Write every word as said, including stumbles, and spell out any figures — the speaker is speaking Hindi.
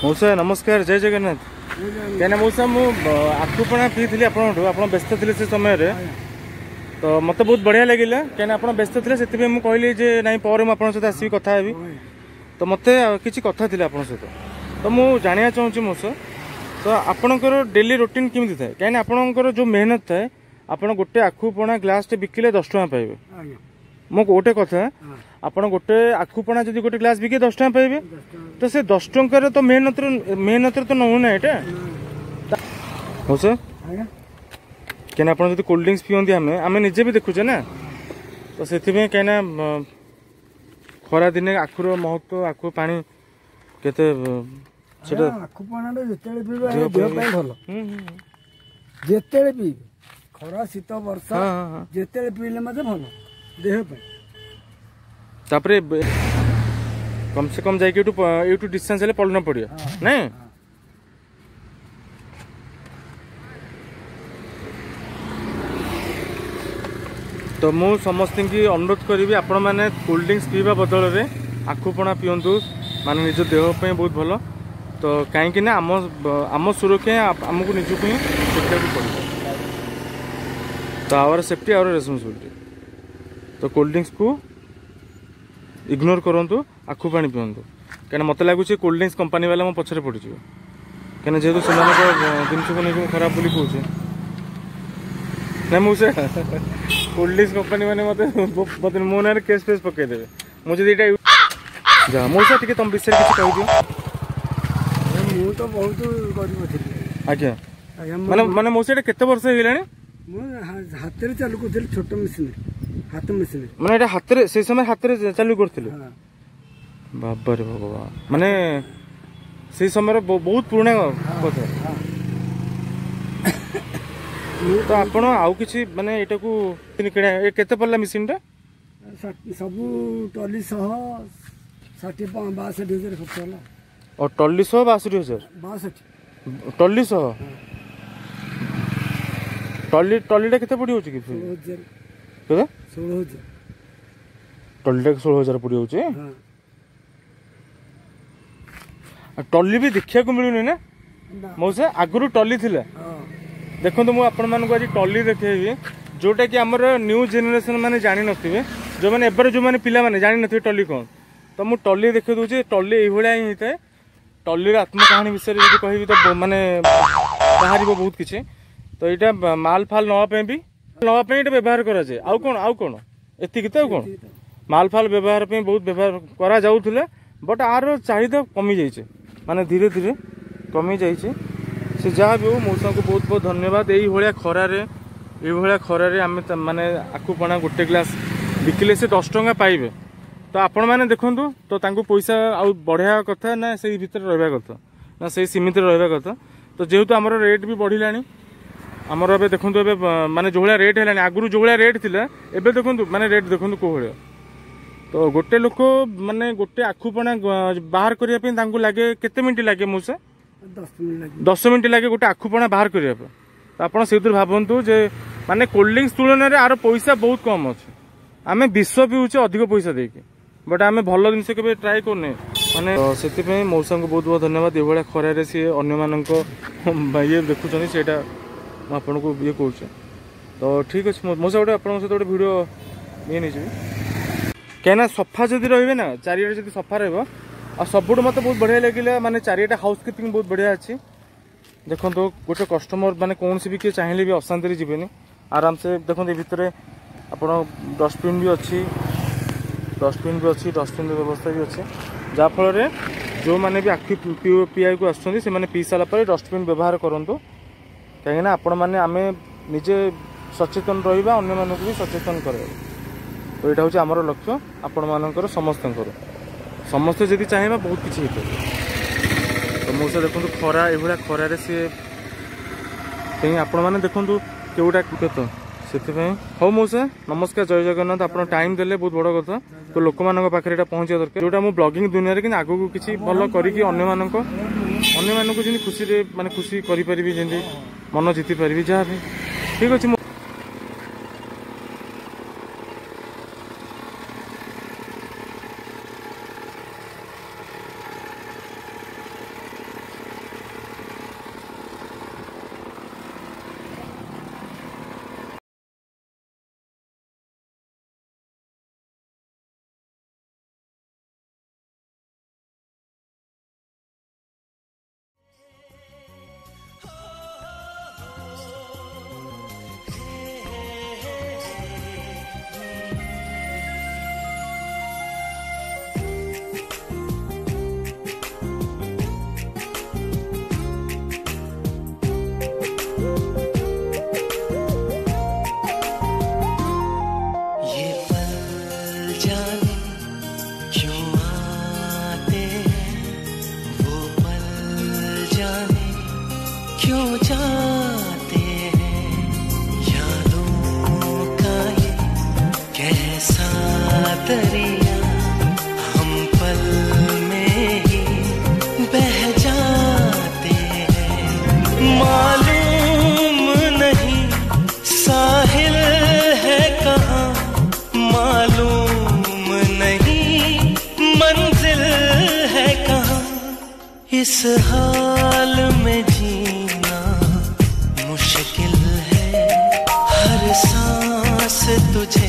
मौसा नमस्कार जय जगन्नाथ क्या मौसा मु आखुपणा पी आप व्यस्त थे से समय तो मत बहुत बढ़िया लगे क्या आप व्यस्त थे से मुझे कहली जे नाई पर मुझे सहित आसवि कथा हेबी तो मत किसी कथा थी आप सहित तो मुझे जाना चाहूँगी मौसा तो आपणकर डेली रूटीन केमी थाए कहीं आपणकर जो मेहनत थाए आप गोटे आखुपणा ग्लास टे बिकिले दस टका पाइबे मो गोटे कथा आप गोटे आखुपणा जब गोटे ग्लास बिके दस टका पाइबे तो से दस टकर तो मेहनत मेहनत तो नौना यहाँ हो सर क्या आप कोल्ड ड्रिंक्स पिंदी आम आम निजे भी देखुचे ना तो से कहीं खरा दिन आखुर महत्व आखु पानी केते जेते पी खरा शीत वर्षा जेते पीले मत भल देह तापरे कम से कम जाके यूटू डिस्टेंस हेले पड़ना पड़ियो नहीं तो मु समस्त की अनुरोध करी आपण मैंने कोल्ड ड्रिंक्स पीवा बदल में आखुपणा पिंतु माने निज देह पे बहुत भल तो कहीं ना आम आम सुरक्षा आमको निजक ही देखा पड़े तो आवर सेफ्टी आवर रेस्पॉन्सिबिलिटी तो कोल्ड ड्रिंक्स को इग्नोर करूँ आखु पानी पिंतु कहीं मत लगुच कोल्ड ड्रिंक्स कंपनी वाला मो पछरे पड़ जाए कहीं जेहतु से जिनस को लेकिन खराब बोली कहे ना मुझे कोल्ड ड्रिंक्स कंपनी मैंने मत मो ना केस फेस पकईदे मुझे यहाँ जा मौसा टी तुम विषय किसी कह मु तो बहुत गरीब थी आज्ञा माने माने मौसा केते वर्ष होइलानी हाथ रे चालू कर छोट मशीन हाथ मशीन माने हाथ रे से समय हाथ रे चालू करथिले बाबा रे भगवान माने से समय बहुत पुराना कथा तो आपण आउ किछि माने एटा को किणा ए केते पड़ला मशीन टा सब टली सह षाठी बासठ हजार खर्च होला और टली सह बासठ हजार बासठ टली सह टली टलीटा केते पड़ी होची कि हजार केते सोलह हजार टलीटा सोलह हजार पड़ी होची टली भी देखिया को मिलुनी ना मौसा आगुरु टली थिला देखो मु आपण मानक आज टली देखेबी जोटा कि आमर न्यू जेनेरेशन माने जानि नथिबे जो माने एबर जो माने पिला माने जानि नथिबे टली कोन तो मु टली देखे दूचे टली एई भलिया ही होता है टली आत्मकाहानी विषय जो कहबी तो माने बाहर बहुत किसी तो यहाँ माल फाल नापी भी नापी ये व्यवहार कराए आउ कौन आउ कौन एतिक तो कौन माल फाल व्यवहार बहुत व्यवहार करा जाउथले बट आर चाहिदा कमी जाइए माने धीरे धीरे कमी जाइए से जहाँ भी हो मौसा को बहुत बहुत धन्यवाद यही भाया खरारे ये खरारे आम माने आखुपणा गोटे ग्लास बिकिले से दस टଙ୍କା पाइबे तो आपण मैंने देखु तो तांको पैसा आउ बढ़िया कथा ना से भीतर रहा कथा ना से सीमित रहा कथा तो जेहेतु आमर रेट भी बढ़िलानी आमर ए देखो ए माने जो भाया रेट है आगुरी जो भाया रेट थिला एबे देखो माने रेट देखो को भाया तो गोटे लोक माने गोटे आखुपणा बाहर करने लगे केते मिनट लगे मौसा दस मिनट लगे गोटे आखुपणा बाहर करने तो आप से भावतु जे माने कोल्ड ड्रिंक्स तुलन में आर पैसा बहुत कम अच्छे आम विष पीऊे अधिक पैसा देके बट आम भल जिन के ट्राए करने माने से मौसा को बहुत बहुत धन्यवाद ये खरारे सी अन्य ये देखुं से आपन को ये कह तो ठीक अच्छे मौसा गोटे आप सहित गोटे भिड ये नहीं कहीं सफा जदि रे ना चारिटे जब सफा रहा सबुठ मत बहुत बढ़िया लगे माने चारिटे हाउस कीपिंग बहुत बढ़िया अच्छी देखो तो गोटे कस्टमर माने कौन सी भी किए चाहिए भी अशांति जीवेनि आराम से देखो भितर आप डस्टबिन भी अच्छी डस्टबिन भी अच्छी डस्टबिन व्यवस्था भी अच्छी जहाँफल जो मैंने भी आखि पीआ को आसुँच से पी सारापर डस्टबिन व्यवहार करूँ कहीं आपण मैंने आम निजे सचेतन रहा अन्य मानक भी सचेतन कर तो यहाँ हूँ आमर लक्ष्य आपण मानकर समस्त समस्ते जदि चाहिए बहुत किसी होता तो मौसा देखो खरा ये खरारे सी कहीं आपण मैंने देखूँ केवटा तो से हो मौसा नमस्कार जय जगन्नाथ आप टाइम देले बहुत बड़ कथा तो लोक मान पाखे पहुँचा दरकार जोटा मु ब्लॉगिंग दुनिया कि आगू को किसी भल करके अन्य खुशी माने खुशी करी जमी मन जीति पारि जहाँ भी ठीक अच्छे क्यों जाते हैं, यादों का ये कैसा दरिया, हम पल में ही बह जाते हैं। मालूम नहीं साहिल है कहाँ, मालूम नहीं मंजिल है कहाँ। इस हाल में जीना मुश्किल है, हर सांस तुझे